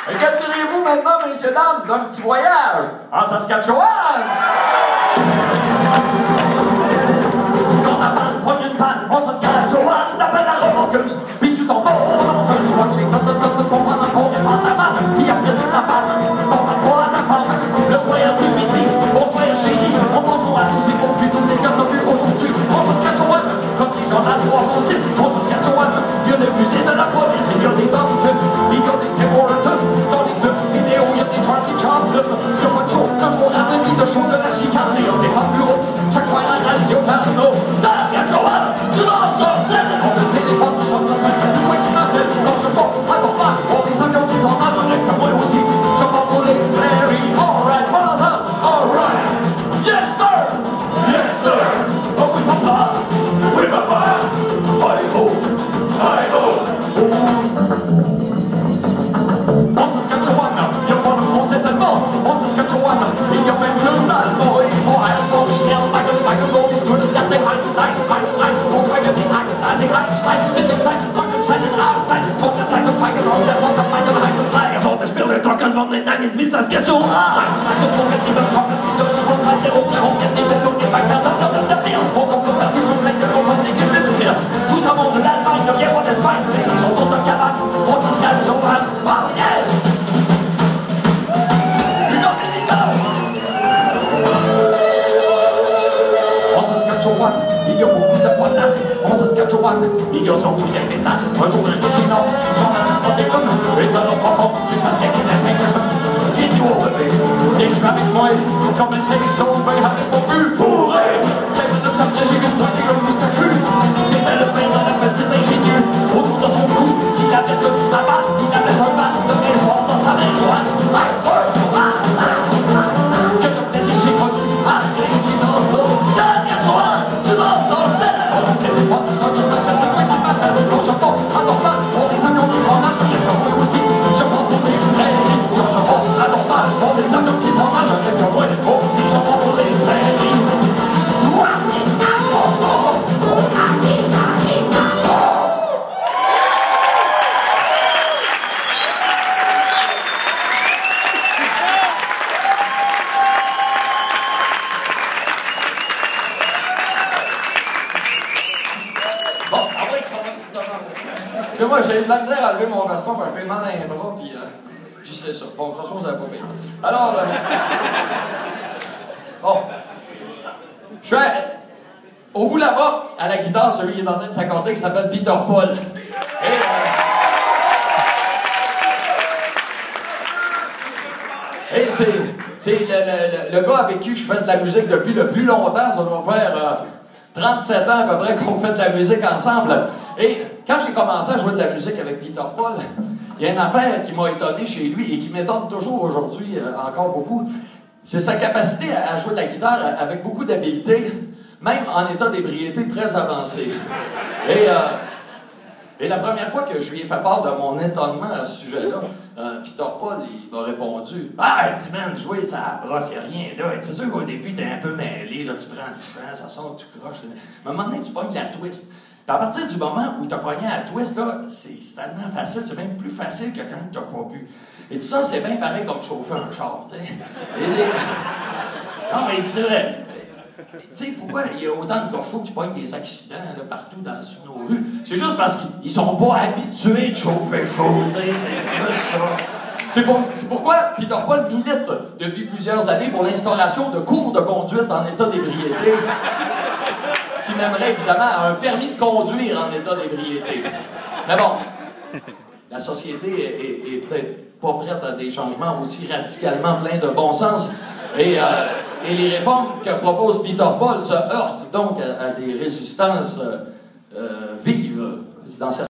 Et que direz-vous maintenant, messieurs, dames, d'un petit voyage en Saskatchewan? Quand ta vanne pogne une panne en Saskatchewan, t'appelles la remorqueuse, puis tu t'en vas dans un swatch, ton pan encore et pas ta vanne, puis après tu t'affames, ton pas à ta femme, le soir du midi, bonsoir chérie, on pense à la musique au plus tous les gars t'as vu aujourd'hui en Saskatchewan, comme les gens de la 306 en Saskatchewan, il y a le musée de la police, il y a des Duncan, il y a des Tim Hortons, dans les clubs vidéo, il y a des Charlie Chaplin, il y a pas de show, de jour à demi, de show de la chicane, il y a Stéphane Bureau, chaque soir à la radio Carno, Saskatchewan, tu vas sur scène, on le téléphone, tu chantes la semaine, c'est moi qui m'appelle, quand je pars à Dorval, on des avions qui s'en allent, j'en ai fait moi aussi, je pars pour les prairies, alright, voilà ça, alright, yes sir, yes sir, oh oui papa, hi-ho, hi-ho, en Saskatchewan, il y a pas de français tellement, en Saskatchewan, il y a même plus d'allemand, il faut aller pour le chien, Wagen, dans les studios, il y a des Volkswagen, die Einstein, Wittgenstein, Frankenstein, Rammstein, von der Seite Wagen, und der Rocker, meine Reihe, und der Spiel der Trocken von den Nangen, wie Saskatchewan, und Moment, die betroffen, die durch schon weiter auf der Hund, die Bildung, die Wagen, das hat der Bier, und on peut faire si je mets de l'eau, on est guillemets de tout ça monde de l'Allemagne, de Vienne, d'Espagne, les gens tous en cabane, on Saskatchewan, oh yeah! En Saskatchewan, il y a beaucoup de potasse. En Saskatchewan, il y a surtout des pétasses. Un jour, le Regina, j'en avais spoté une. Et t'as le papa, tu fais des guillemets de jeune. J'ai dit au bébé, dès que je suis avec moi, comme elle sait qu'ils sont, ben, avec mon but fourré. J'ai vu de après, j'ai vu se pointer un moustachu. C'était le pain dans la petite ingénue. Autour de son cou, il avait toute sa batte. Il avait un bat de baseball dans sa main droite. Que de plaisir j'ai connu à Regina. Tu vas sortir mon téléphone, ça juste maintenant, c'est moi qui m'appelle. Quand je pars à Dorval, pour les avions qui s'en allent, j'en ai fait moi aussi. Je pars pour les prairies. Quand je pars à Dorval, pour les avions qui s'en allent, j'en ai fait moi aussi. Je pars pour les prairies. Tu sais, moi, j'ai eu de la misère à lever mon veston, puis elle fait mal dans les bras, puis c'est ça. Bon, de toute façon, vous n'avez pas payé. Alors, bon. Je suis au bout là-bas, à la guitare, celui qui est en train de s'accorder, qui s'appelle Peter Paul. Et c'est le gars avec qui je fais de la musique depuis le plus longtemps. Ça doit faire 37 ans à peu près qu'on fait de la musique ensemble. Et quand j'ai commencé à jouer de la musique avec Peter Paul, il y a une affaire qui m'a étonné chez lui et qui m'étonne toujours aujourd'hui encore beaucoup. C'est sa capacité à jouer de la guitare avec beaucoup d'habileté, même en état d'ébriété très avancé. Et la première fois que je lui ai fait part de mon étonnement à ce sujet-là, Peter Paul, il m'a répondu « Ah, tu man, jouer, ça brosse, y'a rien là. C'est sûr qu'au début, t'es un peu mêlé, là, tu prends le chant, ça sort, tu croches. Mais à un moment donné, tu pognes la twist. Puis à partir du moment où t'as pogné la twist, là, c'est tellement facile, c'est même plus facile que quand t'as pas bu. Et tout ça, c'est bien pareil comme chauffer un char, tu sais. Non, mais c'est vrai. Tu sais, pourquoi il y a autant de gars qui pognent des accidents là, partout sur nos rues? C'est juste parce qu'ils sont pas habitués de chauffer chaud, tu sais, c'est juste ça. C'est pourquoi Peter Paul milite depuis plusieurs années pour l'instauration de cours de conduite en état d'ébriété, qui mènerait évidemment à un permis de conduire en état d'ébriété. Mais bon, la société est peut-être pas prête à des changements aussi radicalement pleins de bon sens. Et les réformes que propose Peter Paul se heurtent donc à des résistances vives dans certains